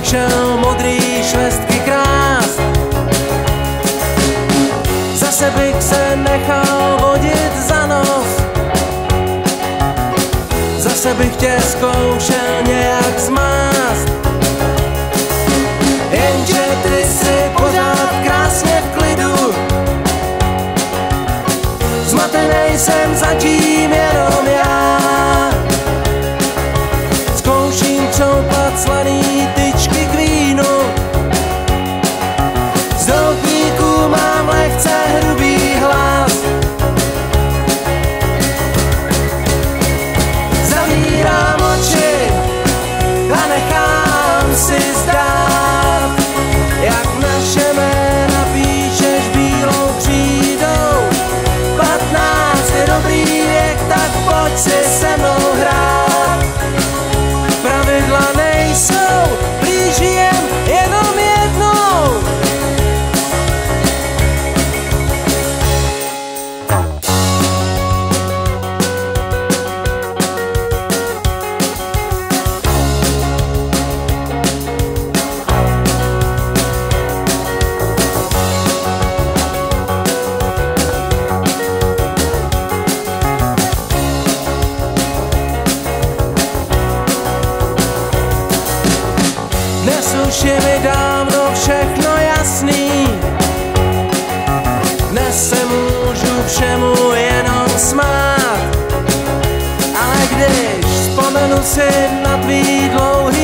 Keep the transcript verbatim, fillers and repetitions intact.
zkoušel modrý švestky krás. Zase bych se nechal vodit za nos, zase bych tě zkoušel nějak zmást. Jenže ty jsi pořád krásně v klidu, zmatenej jsem zatím jenom já. Zkouším čoupat slaný tyčky k vínu, z doutníků mám lehce hrubý hlas. Zavírám oči a nechám si zdát, jak naše jména píšeš bílou křídou. Patnáct je dobrý věk, tak pojď si se mnou hrát. Pravidla nejsou, blíží jen jenom jednou. Dnes už je mi dávno všechno jasný, dnes se můžu všemu jenom smát. Ale když vzpomenu si na tvý dlouhý